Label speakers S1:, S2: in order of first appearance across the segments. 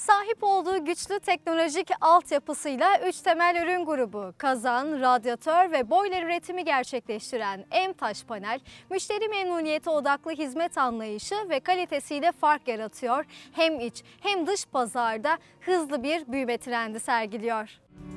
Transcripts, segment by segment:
S1: Sahip olduğu güçlü teknolojik altyapısıyla 3 temel ürün grubu kazan, radyatör ve boiler üretimi gerçekleştiren Emtaş Panel, müşteri memnuniyeti odaklı hizmet anlayışı ve kalitesiyle fark yaratıyor. Hem iç hem dış pazarda hızlı bir büyüme trendi sergiliyor.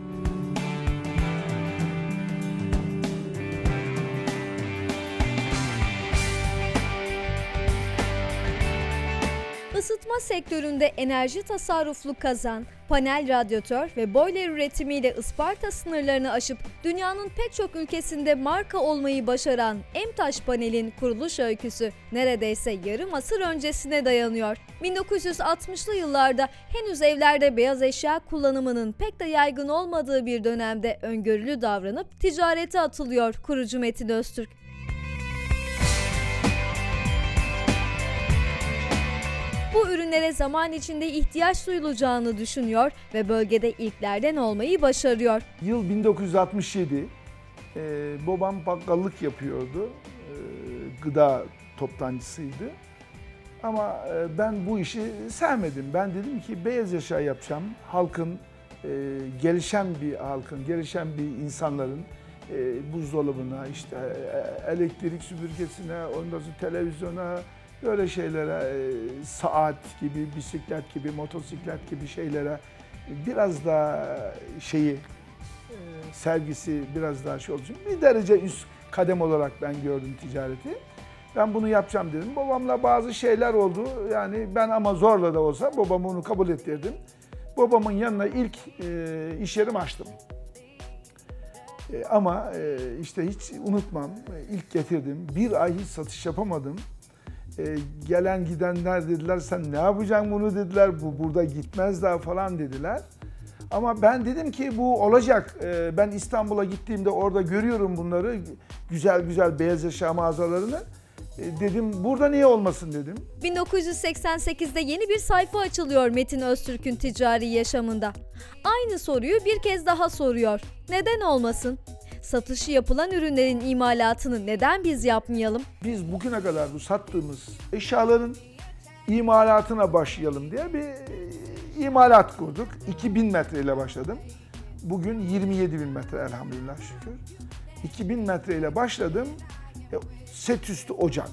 S1: Isıtma sektöründe enerji tasarruflu kazan, panel radyatör ve boiler üretimiyle Isparta sınırlarını aşıp dünyanın pek çok ülkesinde marka olmayı başaran Emtaş Panel'in kuruluş öyküsü neredeyse yarım asır öncesine dayanıyor. 1960'lı yıllarda henüz evlerde beyaz eşya kullanımının pek de yaygın olmadığı bir dönemde öngörülü davranıp ticarete atılıyor kurucu Metin Öztürk. Bu ürünlere zaman içinde ihtiyaç duyulacağını düşünüyor ve bölgede ilklerden olmayı başarıyor.
S2: Yıl 1967, babam bakkallık yapıyordu, gıda toptancısıydı. Ama ben bu işi sevmedim. Ben dedim ki beyaz eşya yapacağım, halkın, gelişen bir halkın, gelişen bir insanların buzdolabına, işte elektrik süpürgesine, ondan sonra televizyona, böyle şeylere, saat gibi, bisiklet gibi, motosiklet gibi şeylere biraz daha sergisi biraz daha şey olacak. Bir derece üst kadem olarak ben gördüm ticareti. Ben bunu yapacağım dedim. Babamla bazı şeyler oldu. Yani ben ama zorla da olsa babamı onu kabul ettirdim. Babamın yanına ilk iş yerimi açtım. Ama işte hiç unutmam, ilk getirdim. Bir ay hiç satış yapamadım. Gelen gidenler dediler sen ne yapacaksın bunu dediler, bu burada gitmez daha falan dediler. Ama ben dedim ki bu olacak. Ben İstanbul'a gittiğimde orada görüyorum bunları, güzel güzel beyaz eşya mağazalarını. Dedim burada niye olmasın dedim.
S1: 1988'de yeni bir sayfa açılıyor Metin Öztürk'ün ticari yaşamında. Aynı soruyu bir kez daha soruyor. Neden olmasın? Satışı yapılan ürünlerin imalatını neden biz yapmayalım?
S2: Biz bugüne kadar bu sattığımız eşyaların imalatına başlayalım diye bir imalat kurduk. 2000 metreyle başladım. Bugün 27.000 metre elhamdülillah şükür. 2000 metreyle başladım. Set üstü ocak,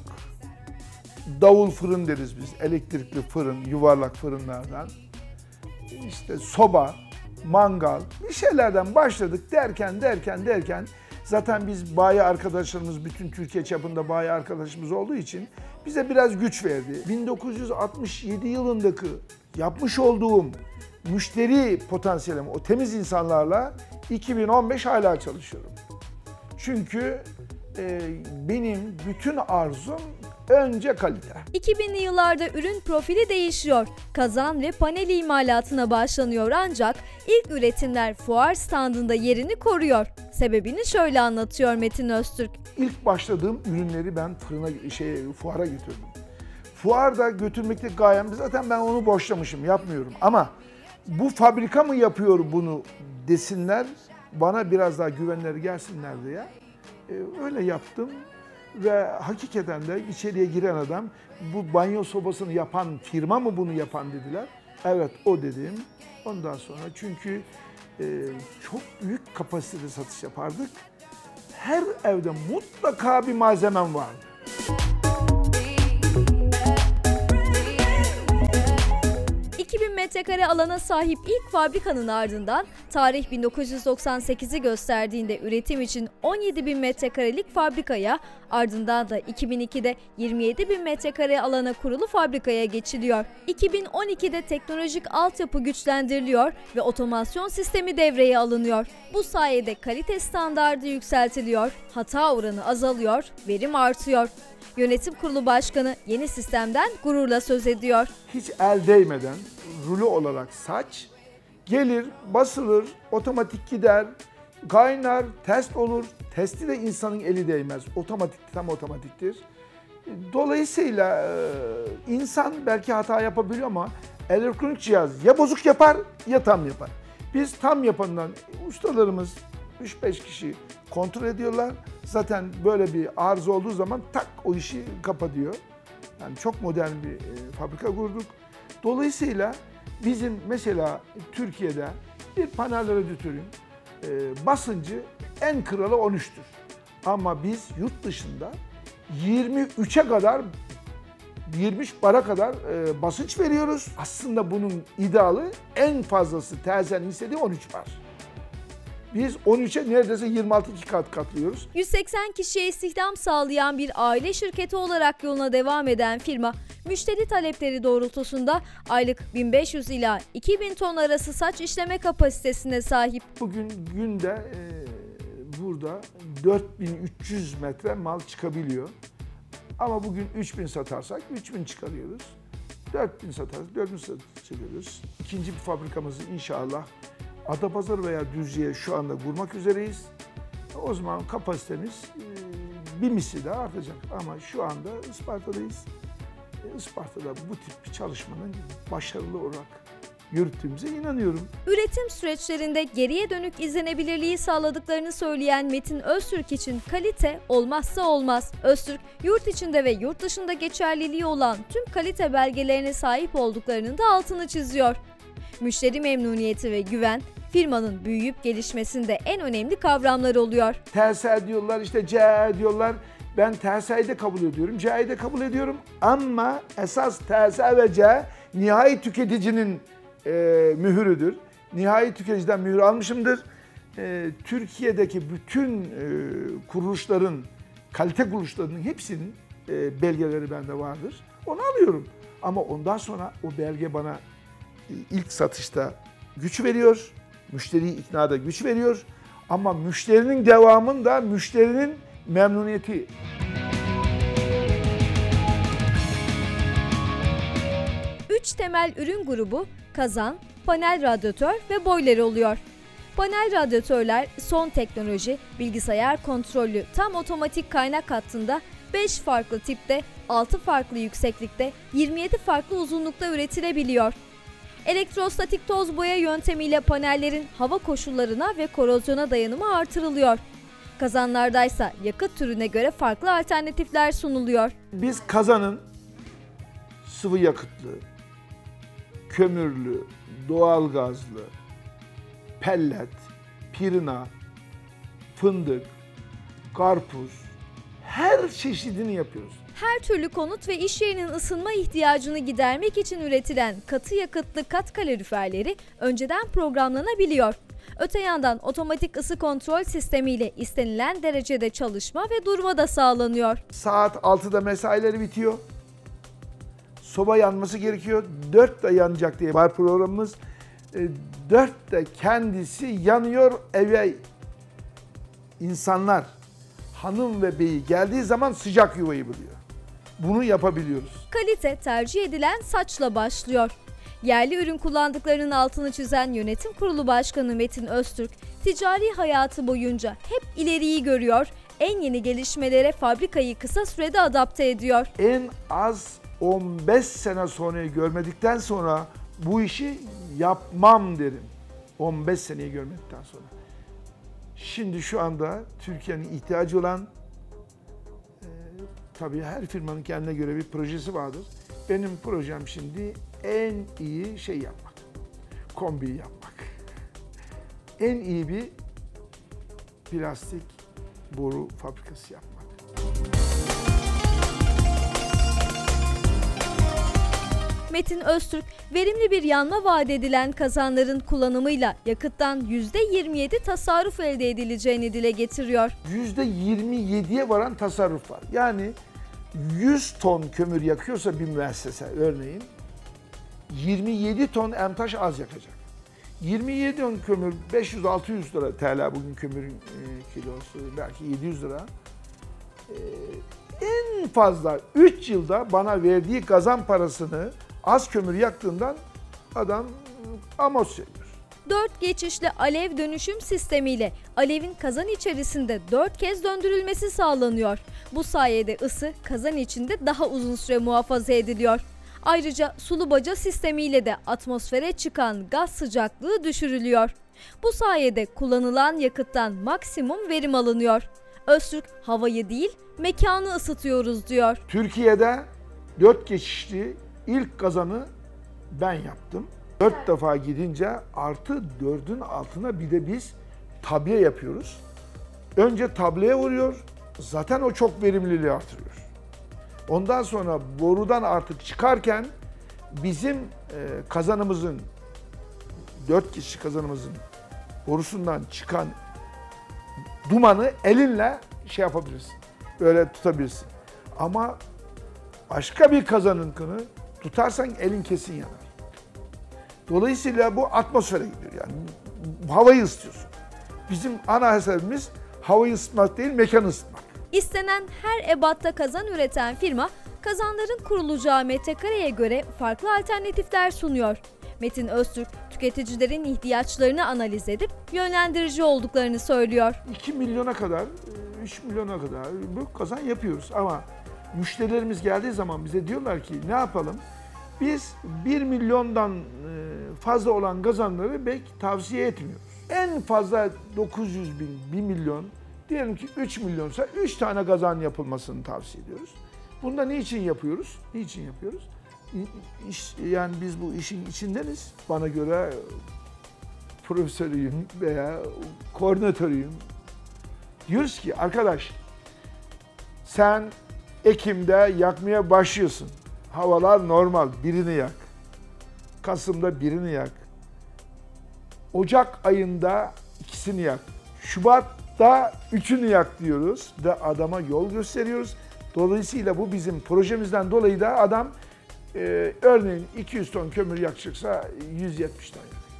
S2: davul fırın deriz biz, elektrikli fırın, yuvarlak fırınlardan. İşte soba, mangal, bir şeylerden başladık derken zaten biz bayi arkadaşlarımız, bütün Türkiye çapında bayi arkadaşımız olduğu için bize biraz güç verdi. 1967 yılındaki yapmış olduğum müşteri potansiyelim, o temiz insanlarla 2015 hala çalışıyorum. Çünkü benim bütün arzum önce kalite.
S1: 2000'li yıllarda ürün profili değişiyor. Kazan ve panel imalatına başlanıyor ancak ilk üretimler fuar standında yerini koruyor. Sebebini şöyle anlatıyor Metin Öztürk.
S2: İlk başladığım ürünleri ben fuara götürdüm. Fuarda götürmekte gayem zaten ben onu boşlamışım, yapmıyorum. Ama bu fabrika mı yapıyor bunu desinler, bana biraz daha güvenleri gelsinler diye. Öyle yaptım ve hakikaten de içeriye giren adam bu banyo sobasını yapan firma mı bunu yapan dediler. Evet o dedim. Ondan sonra çünkü çok büyük kapasiteli satış yapardık. Her evde mutlaka bir malzemem vardı.
S1: Metrekare alana sahip ilk fabrikanın ardından tarih 1998'i gösterdiğinde üretim için 17.000 metrekarelik fabrikaya, ardından da 2002'de 27.000 metrekare alana kurulu fabrikaya geçiliyor. 2012'de teknolojik altyapı güçlendiriliyor ve otomasyon sistemi devreye alınıyor. Bu sayede kalite standardı yükseltiliyor, hata oranı azalıyor, verim artıyor. Yönetim Kurulu Başkanı yeni sistemden gururla söz ediyor.
S2: Hiç el değmeden rulo olarak saç gelir, basılır, otomatik gider, kaynar, test olur. Testi de insanın eli değmez. Otomatik, tam otomatiktir. Dolayısıyla insan belki hata yapabiliyor ama elektronik cihaz ya bozuk yapar ya tam yapar. Biz tam yapandan ustalarımız 3-5 kişi kontrol ediyorlar. Zaten böyle bir arıza olduğu zaman tak o işi kapatıyor. Yani çok modern bir fabrika kurduk. Dolayısıyla Bizim mesela Türkiye'de bir panel radyatörün basıncı en kralı 13'tür. Ama biz yurt dışında 23'e kadar 23 bara kadar basınç veriyoruz. Aslında bunun idealı en fazlası terziyenin istediği 13 bar. Biz 13'e neredeyse 26 kat katlıyoruz.
S1: 180 kişiye istihdam sağlayan bir aile şirketi olarak yoluna devam eden firma, müşteri talepleri doğrultusunda aylık 1500 ila 2000 ton arası saç işleme kapasitesine sahip.
S2: Bugün günde burada 4300 metre mal çıkabiliyor. Ama bugün 3000 satarsak 3000 çıkarıyoruz. 4000 satarsak 4000 çıkarıyoruz. İkinci bir fabrikamızı inşallah Adapazarı veya Düzce'ye şu anda kurmak üzereyiz. O zaman kapasitemiz bir misli daha artacak. Ama şu anda Isparta'dayız. Isparta'da bu tip bir çalışmanın başarılı olarak yürüttüğümüze inanıyorum.
S1: Üretim süreçlerinde geriye dönük izlenebilirliği sağladıklarını söyleyen Metin Öztürk için kalite olmazsa olmaz. Öztürk, yurt içinde ve yurt dışında geçerliliği olan tüm kalite belgelerine sahip olduklarının da altını çiziyor. Müşteri memnuniyeti ve güven, firmanın büyüyüp gelişmesinde en önemli kavramlar oluyor.
S2: TSE diyorlar, işte CE diyorlar. Ben TSE'yi de kabul ediyorum, CE'yi de kabul ediyorum. Ama esas TSE ve CE nihai tüketicinin mühürüdür. Nihai tüketiciden mühür almışımdır. Türkiye'deki bütün kuruluşların, kalite kuruluşlarının hepsinin belgeleri bende vardır. Onu alıyorum. Ama ondan sonra o belge bana ilk satışta güç veriyor. Müşteriyi iknada güç veriyor. Ama müşterinin devamında müşterinin memnuniyeti.
S1: Üç temel ürün grubu kazan, panel radyatör ve boiler oluyor. Panel radyatörler son teknoloji, bilgisayar kontrollü tam otomatik kaynak hattında 5 farklı tipte, 6 farklı yükseklikte, 27 farklı uzunlukta üretilebiliyor. Elektrostatik toz boya yöntemiyle panellerin hava koşullarına ve korozyona dayanımı artırılıyor. Kazanlardaysa yakıt türüne göre farklı alternatifler sunuluyor.
S2: Biz kazanın sıvı yakıtlı, kömürlü, doğalgazlı, pellet, pirina, fındık, karpuz her çeşidini yapıyoruz.
S1: Her türlü konut ve iş yerinin ısınma ihtiyacını gidermek için üretilen katı yakıtlı kat kaloriferleri önceden programlanabiliyor. Öte yandan otomatik ısı kontrol sistemiyle istenilen derecede çalışma ve durma da sağlanıyor.
S2: Saat 6'da mesaileri bitiyor. Soba yanması gerekiyor. 4'te yanacak diye var programımız. 4'te kendisi yanıyor, eve insanlar, hanım ve beyi geldiği zaman sıcak yuvayı buluyor. Bunu yapabiliyoruz.
S1: Kalite tercih edilen saçla başlıyor. Yerli ürün kullandıklarının altını çizen Yönetim Kurulu Başkanı Metin Öztürk, ticari hayatı boyunca hep ileriyi görüyor, en yeni gelişmelere fabrikayı kısa sürede adapte ediyor.
S2: En az 15 sene sonrayı görmedikten sonra bu işi yapmam derim. 15 seneyi görmedikten sonra. Şimdi şu anda Türkiye'nin ihtiyacı olan, tabii her firmanın kendine göre bir projesi vardır. Benim projem şimdi en iyi şey yapmak. Kombi yapmak. En iyi bir plastik boru fabrikası yapmak.
S1: Metin Öztürk, verimli bir yanma vaat edilen kazanların kullanımıyla yakıttan %27 tasarruf elde edileceğini dile getiriyor.
S2: %27'ye varan tasarruf var. Yani 100 ton kömür yakıyorsa bir müessese örneğin 27 ton emtaş az yakacak. 27 ton kömür 500-600 lira TL bugün kömürün kilosu, belki 700 lira. En fazla 3 yılda bana verdiği kazan parasını az kömür yaktığından adam amos yapıyor.
S1: 4 geçişli alev dönüşüm sistemiyle alevin kazan içerisinde 4 kez döndürülmesi sağlanıyor. Bu sayede ısı kazan içinde daha uzun süre muhafaza ediliyor. Ayrıca sulu baca sistemiyle de atmosfere çıkan gaz sıcaklığı düşürülüyor. Bu sayede kullanılan yakıttan maksimum verim alınıyor. Öztürk, havayı değil, mekanı ısıtıyoruz diyor.
S2: Türkiye'de 4 geçişli ilk kazanı ben yaptım. 4 defa gidince artı 4'ün altına bir de biz tabliye yapıyoruz. Önce tableye vuruyor, zaten o çok verimliliği artırıyor. Ondan sonra borudan artık çıkarken bizim kazanımızın, 4 kişi kazanımızın borusundan çıkan dumanı elinle şey yapabilirsin, böyle tutabilirsin. Ama başka bir kazanınkını tutarsan elin kesin yanar. Dolayısıyla bu atmosfere gidiyor yani. Havayı ısıtıyorsun. Bizim ana hesabımız havayı ısıtmak değil, mekanı ısıtmak.
S1: İstenen her ebatta kazan üreten firma, kazanların kurulacağı metrekareye göre farklı alternatifler sunuyor. Metin Öztürk, tüketicilerin ihtiyaçlarını analiz edip yönlendirici olduklarını söylüyor.
S2: 2 milyona kadar, 3 milyona kadar bu kazan yapıyoruz ama müşterilerimiz geldiği zaman bize diyorlar ki ne yapalım? Biz 1 milyondan fazla olan kazanları belki tavsiye etmiyoruz. En fazla 900 bin, 1 milyon, diyelim ki 3 milyonsa 3 tane kazan yapılmasını tavsiye ediyoruz. Bunu da niçin yapıyoruz? Niçin yapıyoruz? Yani biz bu işin içindeniz. Bana göre profesörüyüm veya koordinatörüyüm. Diyoruz ki arkadaş sen Ekim'de yakmaya başlıyorsun. Havalar normal, birini yak. Kasım'da birini yak. Ocak ayında ikisini yak. Şubat'ta üçünü yak diyoruz ve adama yol gösteriyoruz. Dolayısıyla bu bizim projemizden dolayı da adam örneğin 200 ton kömür yakacaksa 170 ton yakıyor.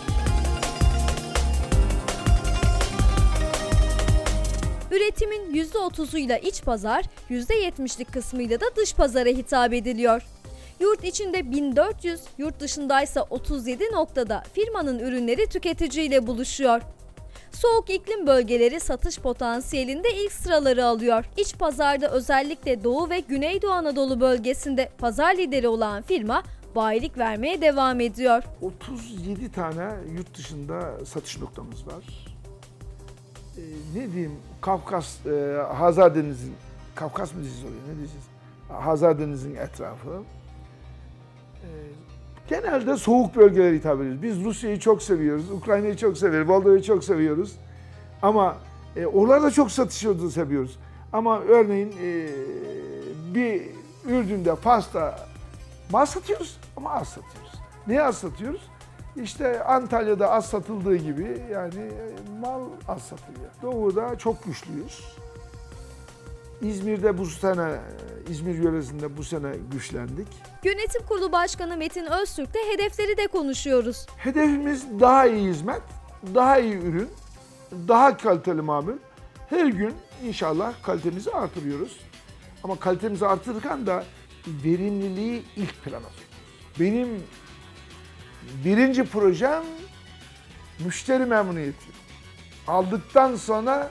S1: Üretimin %30'uyla iç pazar, %70'lik kısmıyla da dış pazara hitap ediliyor. Yurt içinde 1400, yurt dışındaysa 37 noktada firmanın ürünleri tüketiciyle buluşuyor. Soğuk iklim bölgeleri satış potansiyelinde ilk sıraları alıyor. İç pazarda özellikle Doğu ve Güneydoğu Anadolu bölgesinde pazar lideri olan firma bayilik vermeye devam ediyor.
S2: 37 tane yurt dışında satış noktamız var. Ne diyeyim, Kafkas, Hazar Denizi'nin, Kafkas mı diyeceğiz oraya, ne diyeceğiz? Hazar Denizi'nin etrafı. Genelde soğuk bölgelere hitap ediyoruz. Biz Rusya'yı çok seviyoruz, Ukrayna'yı çok seviyoruz, Moldova'yı çok seviyoruz. Ama oralarda çok satışıyoruz, seviyoruz. Ama örneğin bir Ürdün'de, Fas'ta mal satıyoruz ama az satıyoruz. Niye az satıyoruz? İşte Antalya'da az satıldığı gibi yani mal az satılıyor. Doğu'da çok güçlüyüz. İzmir'de bu sene, İzmir yöresinde bu sene güçlendik.
S1: Yönetim Kurulu Başkanı Metin Öztürk'le hedefleri de konuşuyoruz.
S2: Hedefimiz daha iyi hizmet, daha iyi ürün, daha kaliteli mamul. Her gün inşallah kalitemizi artırıyoruz. Ama kalitemizi artırırken de verimliliği ilk plana sokuyoruz. Benim birinci projem müşteri memnuniyeti. Aldıktan sonra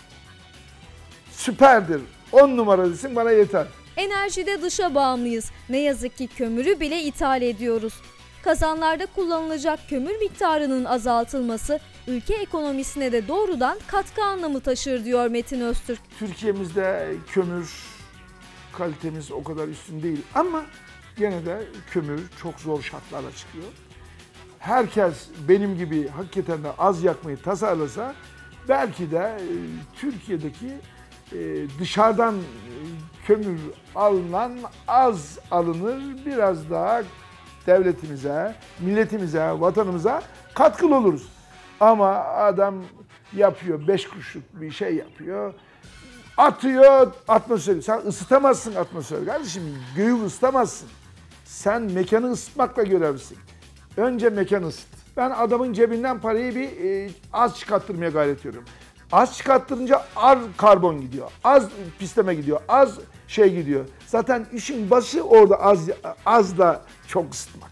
S2: süperdir, 10 numara desin bana yeter.
S1: Enerjide dışa bağımlıyız. Ne yazık ki kömürü bile ithal ediyoruz. Kazanlarda kullanılacak kömür miktarının azaltılması ülke ekonomisine de doğrudan katkı anlamı taşır diyor Metin Öztürk.
S2: Türkiye'mizde kömür kalitemiz o kadar üstün değil ama gene de kömür çok zor şartlarla çıkıyor. Herkes benim gibi hakikaten de az yakmayı tasarlasa belki de Türkiye'deki dışarıdan kömür alınan az alınır, biraz daha devletimize, milletimize, vatanımıza katkılı oluruz. Ama adam yapıyor, 5 kuruşluk bir şey yapıyor, atıyor atmosferi. Sen ısıtamazsın atmosferi kardeşim, göğü ısıtamazsın. Sen mekanı ısıtmakla görevlisin. Önce mekanı ısıt. Ben adamın cebinden parayı az çıkarttırmaya gayret ediyorum. Az çıkarttırınca az karbon gidiyor, az pisleme gidiyor, az şey gidiyor. Zaten işin başı orada az da çok ısıtmak.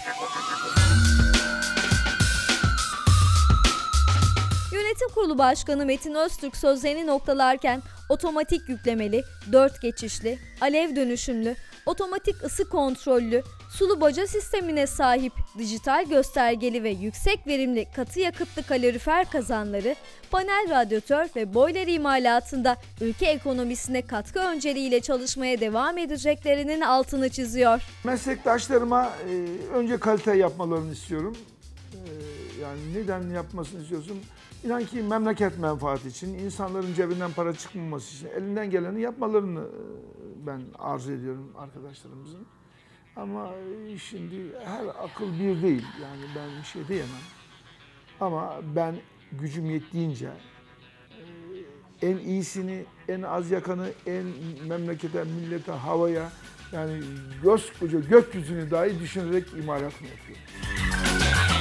S1: Yönetim Kurulu Başkanı Metin Öztürk sözlerini noktalarken otomatik yüklemeli, 4 geçişli, alev dönüşümlü, otomatik ısı kontrollü, sulu baca sistemine sahip dijital göstergeli ve yüksek verimli katı yakıtlı kalorifer kazanları, panel radyatör ve boiler imalatında ülke ekonomisine katkı önceliğiyle çalışmaya devam edeceklerinin altını çiziyor.
S2: Meslektaşlarıma önce kalite yapmalarını istiyorum. Yani neden yapmasını istiyorsun? İnan ki memleket menfaati için, insanların cebinden para çıkmaması için elinden geleni yapmalarını ben arzu ediyorum arkadaşlarımızın. Ama şimdi her akıl bir değil. Yani ben bir şey diyemem. Ama ben gücüm yettiğince en iyisini, en az yakanı, en memlekete, millete, havaya, yani koskoca gökyüzünü dahi düşünerek imalatını yapıyorum.